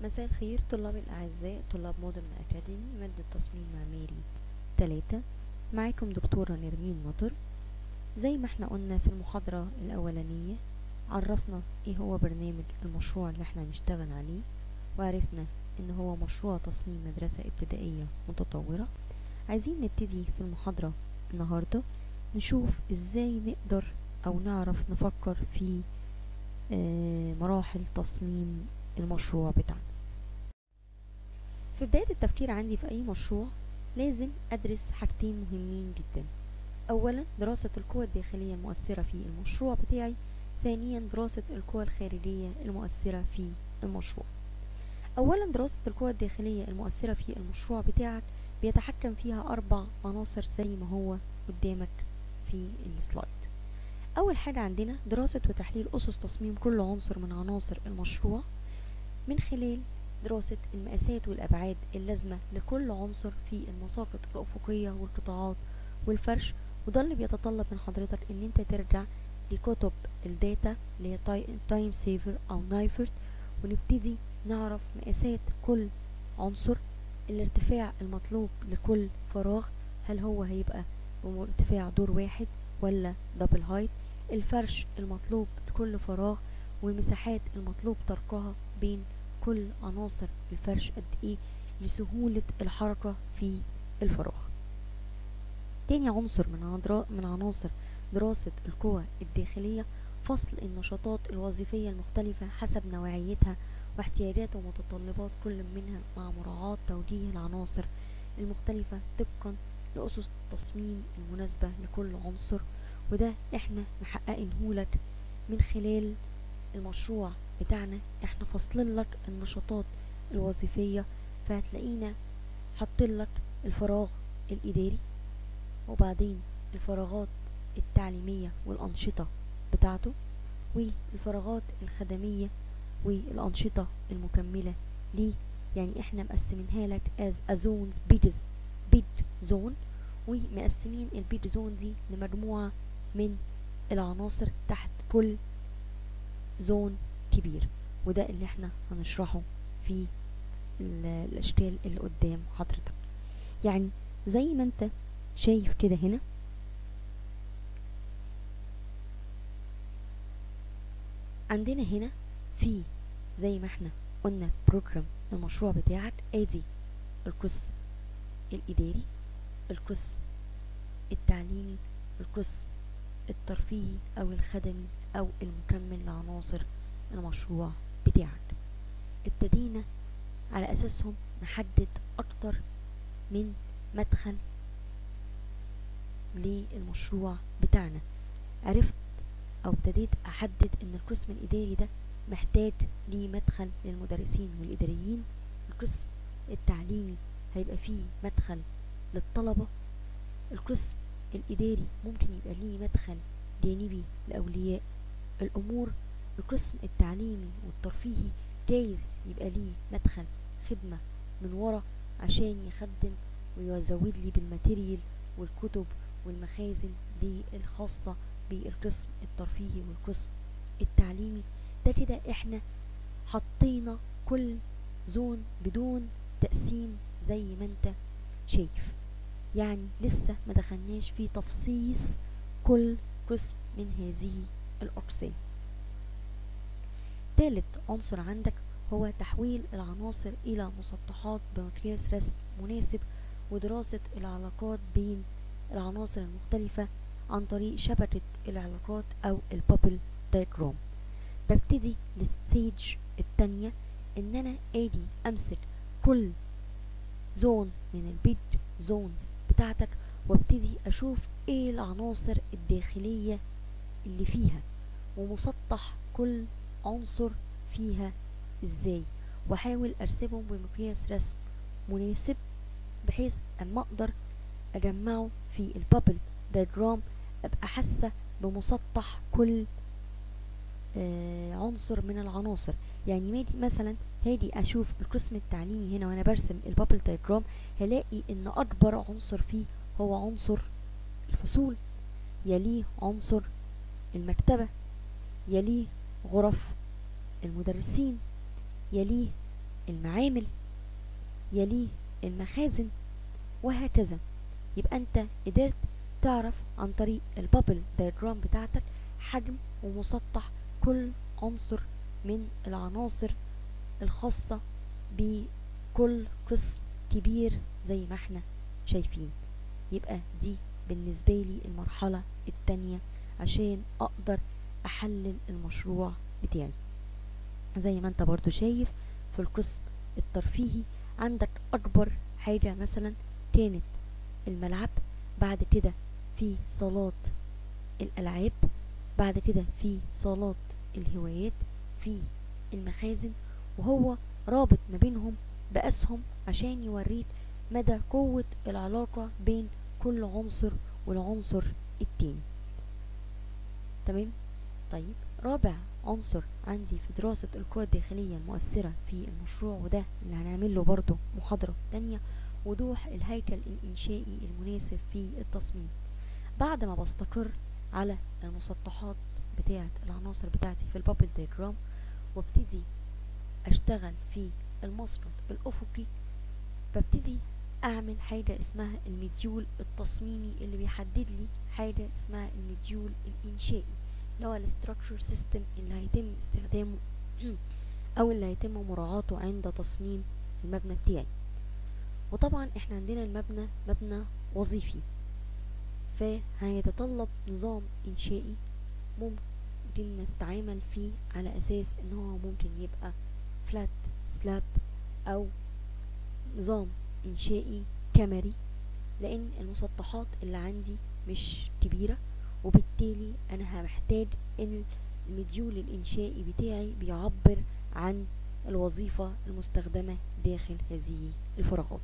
مساء الخير طلاب الأعزاء، طلاب مودرن أكاديمي مادة تصميم معماري 3. معاكم دكتورة نرمين مطر. زي ما احنا قلنا في المحاضرة الأولانية، عرفنا ايه هو برنامج المشروع اللي احنا هنشتغل عليه، وعرفنا ان هو مشروع تصميم مدرسة ابتدائية متطورة. عايزين نبتدي في المحاضرة النهاردة نشوف ازاي نقدر او نعرف نفكر في مراحل تصميم المشروع بتاعنا. في بداية التفكير عندي في أي مشروع لازم أدرس حاجتين مهمين جدا. أولا دراسة القوى الداخلية المؤثرة في المشروع بتاعي، ثانيا دراسة القوى الخارجية المؤثرة في المشروع. أولا دراسة القوى الداخلية المؤثرة في المشروع بتاعك بيتحكم فيها 4 عناصر زي ما هو قدامك في السلايد. أول حاجة عندنا دراسة وتحليل أسس تصميم كل عنصر من عناصر المشروع من خلال دراسة المقاسات والأبعاد اللازمة لكل عنصر في المساقط الأفقية والقطاعات والفرش. وده اللي بيتطلب من حضرتك ان انت ترجع لكتب الداتا اللي هي تايم سيفر او نايفرت، ونبتدي نعرف مقاسات كل عنصر، الارتفاع المطلوب لكل فراغ، هل هو هيبقى ارتفاع دور واحد ولا دبل هايت، الفرش المطلوب لكل فراغ، والمساحات المطلوب تركها بين كل عناصر الفرش قد ايه لسهولة الحركة في الفراغ. تاني عنصر من عناصر دراسة القوى الداخلية فصل النشاطات الوظيفية المختلفة حسب نوعيتها واحتياجات ومتطلبات كل منها، مع مراعاة توجيه العناصر المختلفة طبقا لأسس التصميم المناسبة لكل عنصر. وده احنا محققينهولك من خلال المشروع بتاعنا. احنا فصلين لك النشاطات الوظيفية، فهتلاقينا حاطين لك الفراغ الإداري، وبعدين الفراغات التعليمية والأنشطة بتاعته، والفراغات الخدمية والأنشطة المكملة ليه. يعني احنا مقسمينها لك as a zones bid zone، ومقسمين البيد زون دي لمجموعة من العناصر تحت كل زون كبير. وده اللي احنا هنشرحه في الاشكال اللي قدام حضرتك. يعني زي ما انت شايف كده هنا عندنا هنا في زي ما احنا قلنا بروجرام المشروع بتاعك، ادي القسم الاداري، القسم التعليمي، القسم الترفيهي او الخدمي او المكمل لعناصر المشروع بتاعك. ابتدينا على اساسهم نحدد اكتر من مدخل للمشروع بتاعنا. عرفت او ابتديت احدد ان القسم الاداري ده محتاج ليه مدخل للمدرسين والاداريين، القسم التعليمي هيبقى فيه مدخل للطلبة، القسم الاداري ممكن يبقى ليه مدخل جانبي لاولياء الامور، القسم التعليمي والترفيهي جايز يبقى ليه مدخل خدمة من ورا عشان يخدم ويزود لي بالماتيريال والكتب والمخازن دي الخاصة بالقسم الترفيهي والقسم التعليمي. ده كده احنا حطينا كل زون بدون تقسيم زي ما انت شايف، يعني لسه ما دخلناش في تفصيص كل قسم من هذه الأقسام. ثالث عنصر عندك هو تحويل العناصر إلى مسطحات بمقياس رسم مناسب، ودراسة العلاقات بين العناصر المختلفة عن طريق شبكة العلاقات أو البابل دايجرام. ببتدي الستيج التانية إن أنا آجي أمسك كل زون من البيد زونز بتاعتك وابتدي أشوف إيه العناصر الداخلية اللي فيها، ومسطح كل عنصر فيها إزاي، وأحاول أرسمهم بمقياس رسم مناسب بحيث أما أقدر أجمعه في البابل دايجرام أبقى حاسة بمسطح كل عنصر من العناصر. يعني مثلا هاجي أشوف القسم التعليمي هنا وأنا برسم البابل دايجرام، هلاقي إن أكبر عنصر فيه هو عنصر الفصول، يليه عنصر المكتبة، يليه غرف المدرسين، يليه المعامل، يليه المخازن، وهكذا. يبقى انت قدرت تعرف عن طريق البابل دايجرام بتاعتك حجم ومسطح كل عنصر من العناصر الخاصة بكل قسم كبير زي ما احنا شايفين. يبقى دي بالنسبة لي المرحلة التانية عشان اقدر احلل المشروع بتاعي. زي ما انت برضو شايف في القسم الترفيهي عندك اكبر حاجة مثلا كانت الملعب، بعد كده في صالات الالعاب، بعد كده في صالات الهوايات، في المخازن، وهو رابط ما بينهم بأسهم عشان يوريك مدى قوة العلاقة بين كل عنصر والعنصر التاني. تمام. طيب رابع عنصر عندي في دراسة القوى الداخلية المؤثرة في المشروع، وده اللي هنعمل له برضو محاضرة تانية، وضوح الهيكل الإنشائي المناسب في التصميم. بعد ما بستقر على المسطحات بتاعة العناصر بتاعتي في البابل دياجرام وابتدي اشتغل في المسقط الأفقي، ببتدي اعمل حاجة اسمها المديول التصميمي اللي بيحدد لي حاجة اسمها المديول الانشائي اللي هو الستراكشر سيستم اللي هيتم استخدامه او اللي هيتم مراعاته عند تصميم المبنى بتاعي. وطبعا احنا عندنا المبنى مبنى وظيفي، فهيتطلب نظام انشائي ممكن نستعمل فيه على اساس ان هو ممكن يبقى فلات سلاب او نظام انشائي كمري، لان المسطحات اللي عندي مش كبيرة، وبالتالي انا محتاج ان المديول الانشائي بتاعي بيعبر عن الوظيفة المستخدمة داخل هذه الفراغات.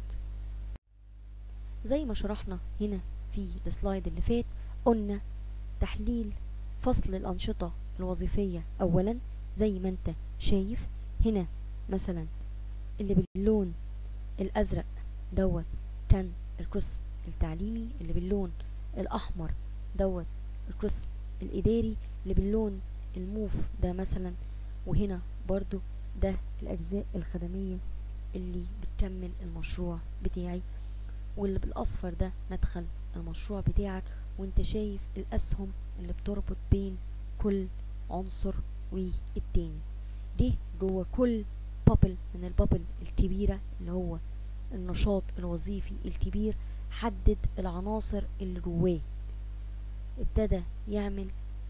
زي ما شرحنا هنا في السلايد اللي فات، قلنا تحليل فصل الأنشطة الوظيفية أولا. زي ما انت شايف هنا مثلا اللي باللون الأزرق دوت كان القسم التعليمي، اللي باللون الأحمر دوت القسم الإداري، اللي باللون الموف ده مثلا، وهنا برضو ده الأجزاء الخدمية اللي بتكمل المشروع بتاعي، واللي بالأصفر ده مدخل المشروع بتاعك. وانت شايف الأسهم اللي بتربط بين كل عنصر والتاني. دي جوه كل بابل من البابل الكبيرة اللي هو النشاط الوظيفي الكبير، حدد العناصر اللي جواه، ابتدى يعمل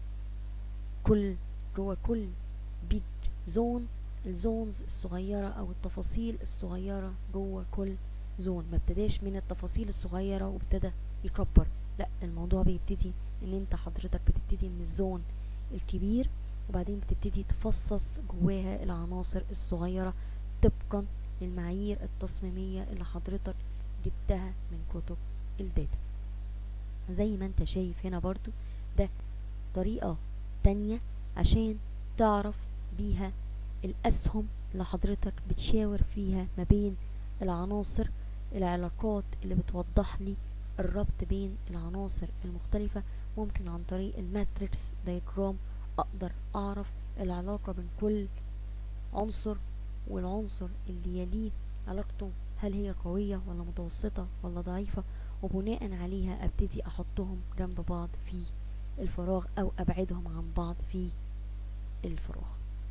جوه كل بيج زون الزونز الصغيرة او التفاصيل الصغيرة جوه كل زون. ما ابتداش من التفاصيل الصغيرة وابتدى يكبر، لا، الموضوع بيبتدي ان انت حضرتك بتبتدي من الزون الكبير، وبعدين بتبتدي تفصص جواها العناصر الصغيرة طبقا للمعايير التصميمية اللي حضرتك جبتها من كتب الداتا. زي ما انت شايف هنا برضو ده طريقة تانية عشان تعرف بيها الأسهم اللي حضرتك بتشاور فيها ما بين العناصر، العلاقات اللي بتوضح لي الربط بين العناصر المختلفة. ممكن عن طريق الماتريكس دايجرام اقدر اعرف العلاقة بين كل عنصر والعنصر اللي يليه، علاقته هل هي قوية ولا متوسطة ولا ضعيفة، وبناء عليها ابتدي احطهم جنب بعض في الفراغ او ابعدهم عن بعض في الفراغ.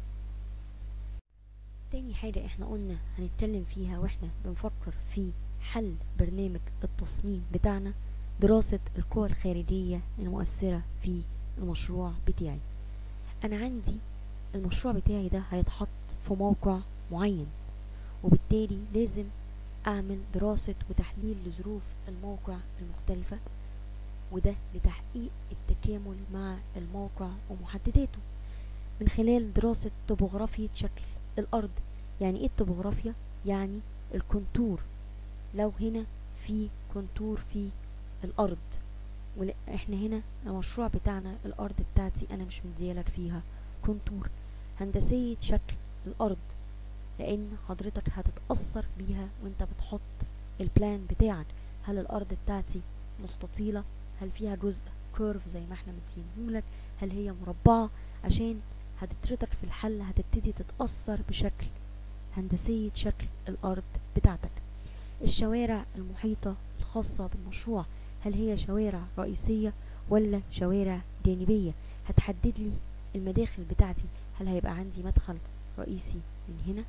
تاني حاجة احنا قلنا هنتكلم فيها واحنا بنفكر في حل برنامج التصميم بتاعنا، دراسة القوى الخارجية المؤثرة في المشروع بتاعي. انا عندي المشروع بتاعي ده هيتحط في موقع معين، وبالتالي لازم اعمل دراسة وتحليل لظروف الموقع المختلفة، وده لتحقيق التكامل مع الموقع ومحدداته من خلال دراسة طبوغرافية شكل الأرض. يعني ايه الطبوغرافيا؟ يعني الكونتور. لو هنا في كونتور في الأرض، واحنا هنا المشروع بتاعنا الأرض بتاعتي أنا مش مديالك فيها كونتور، هندسية شكل الأرض، لأن حضرتك هتتأثر بيها وانت بتحط البلان بتاعك. هل الأرض بتاعتي مستطيلة؟ هل فيها جزء كيرف زي ما احنا مدينهولك؟ هل هي مربعة؟ عشان هتترتك في الحل هتبتدي تتأثر بشكل هندسية شكل الأرض بتاعتك. الشوارع المحيطة الخاصة بالمشروع، هل هي شوارع رئيسية ولا شوارع جانبية؟ هتحدد لي المداخل بتاعتي، هل هيبقى عندي مدخل رئيسي من هنا،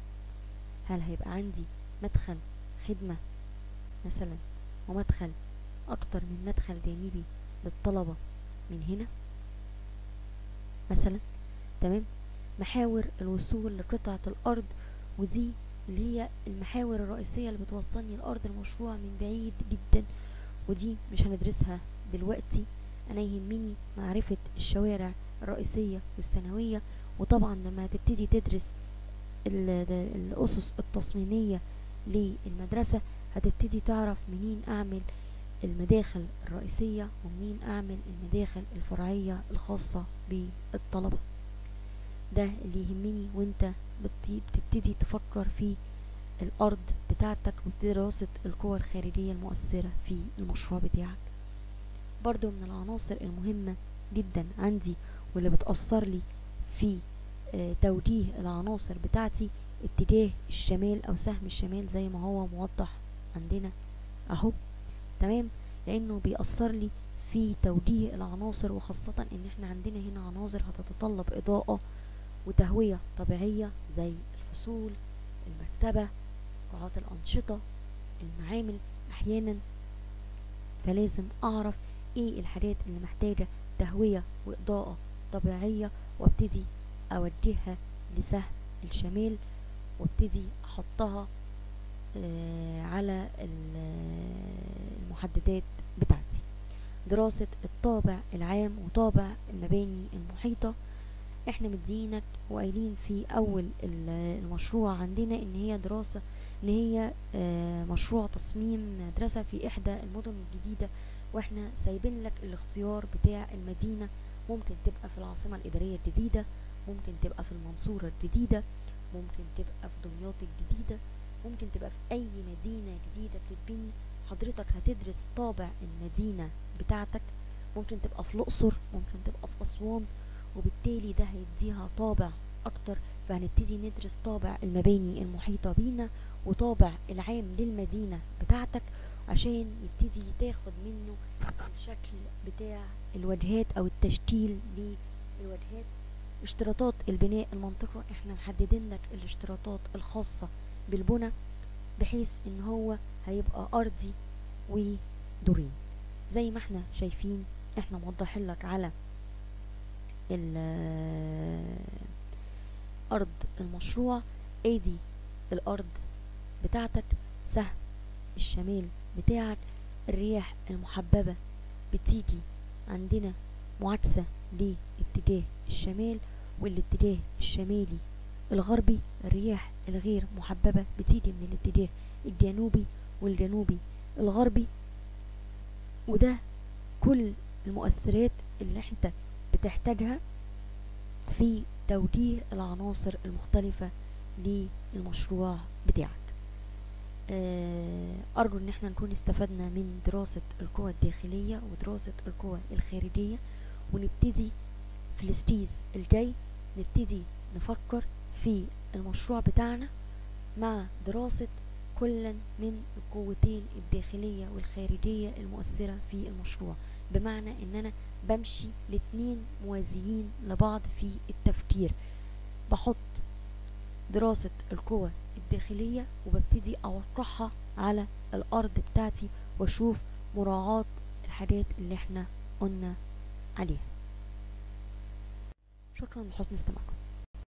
هل هيبقى عندي مدخل خدمة مثلا ومدخل أكتر من مدخل جانبي للطلبة من هنا مثلا. تمام. محاور الوصول لقطعة الأرض، ودي اللي هي المحاور الرئيسية اللي بتوصلني لأرض المشروع من بعيد جدا، ودي مش هندرسها دلوقتي. أنا يهمني معرفة الشوارع الرئيسية والثانوية. وطبعا لما هتبتدي تدرس الأسس التصميمية للمدرسة هتبتدي تعرف منين أعمل المداخل الرئيسية ومنين أعمل المداخل الفرعية الخاصة بالطلبة. ده اللي يهمني وانت بتبتدي تفكر في الأرض بتاعتك ودراسة القوى الخارجية المؤثرة في المشروع بتاعك. برضو من العناصر المهمة جدا عندي واللي بتأثر لي في توجيه العناصر بتاعتي اتجاه الشمال أو سهم الشمال زي ما هو موضح عندنا اهو. تمام. لأنه بيأثر لي في توجيه العناصر، وخاصة ان احنا عندنا هنا عناصر هتتطلب إضاءة وتهوية طبيعية زي الفصول، المكتبة، قاعات الأنشطة، المعامل أحيانا. فلازم أعرف ايه الحاجات اللي محتاجة تهوية وإضاءة طبيعية وابتدي أوجهها لسهم الشمال وابتدي أحطها على المحددات بتاعتي. دراسة الطابع العام وطابع المباني المحيطة. احنا مدينك وقايلين في اول المشروع عندنا ان هي دراسة، ان هي مشروع تصميم مدرسة في احدى المدن الجديدة، واحنا سايبين لك الاختيار بتاع المدينة. ممكن تبقى في العاصمة الادارية الجديدة، ممكن تبقى في المنصورة الجديدة، ممكن تبقى في دمياط الجديدة، ممكن تبقى في اي مدينة جديدة بتتبني. حضرتك هتدرس طابع المدينة بتاعتك. ممكن تبقى في الاقصر، ممكن تبقى في اسوان، وبالتالي ده هيديها طابع اكتر. فهنبتدي ندرس طابع المباني المحيطة بينا وطابع العام للمدينة بتاعتك عشان يبتدي تاخد منه الشكل بتاع الواجهات او التشكيل للواجهات. اشتراطات البناء المنطقة، احنا محددين لك الاشتراطات الخاصة بالبنى بحيث ان هو هيبقى ارضي ودورين زي ما احنا شايفين. احنا موضحين لك على أرض المشروع. ادي الأرض بتاعتك، سهم الشمال بتاعك. الرياح المحببة بتيجي عندنا معاكسة لاتجاه الشمال والاتجاه الشمالي الغربي. الرياح الغير محببة بتيجي من الاتجاه الجنوبي والجنوبي الغربي. وده كل المؤثرات اللي انت بتحتاجها في توجيه العناصر المختلفة للمشروع بتاعك. أرجو ان احنا نكون استفدنا من دراسة القوى الداخلية ودراسة القوى الخارجية، ونبتدي في الستيز الجاي نبتدي نفكر في المشروع بتاعنا مع دراسة كل من القوتين الداخلية والخارجية المؤثرة في المشروع، بمعنى ان انا بمشي الاتنين موازيين لبعض في التفكير. بحط دراسة القوى الداخلية وببتدي اوقعها على الارض بتاعتي واشوف مراعاة الحاجات اللي احنا قلنا عليها. شكرا لحسن استماعكم.